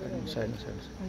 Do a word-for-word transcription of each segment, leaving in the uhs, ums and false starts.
Side में side से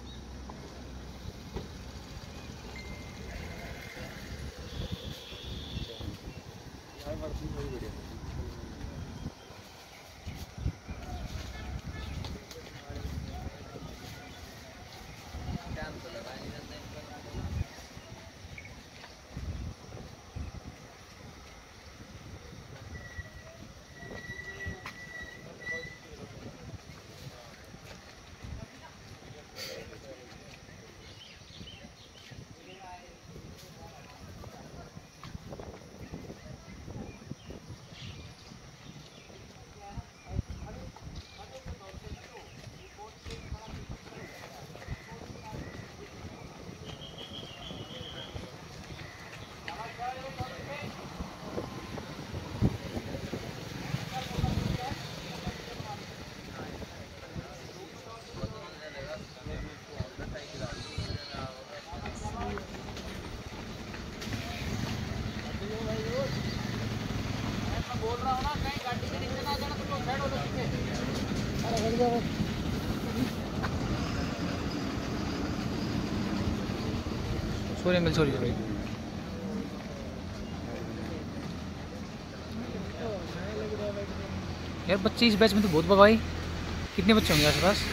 sorry मिल sorry sorry यार बच्चे इस बैच में तो बहुत बवाई। कितने बच्चे होंगे आस पास?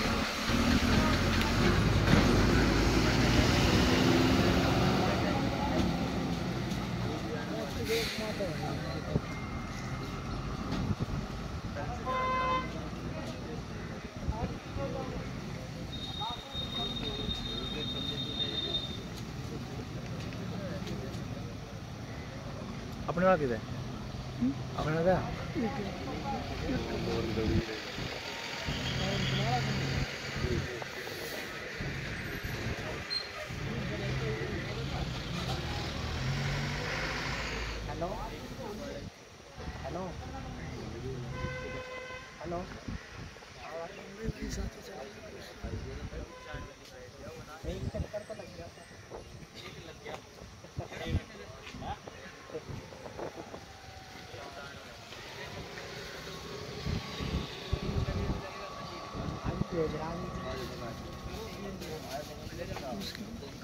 अपने वाला किधर है? अपने वाला हेलो हेलो हेलो आज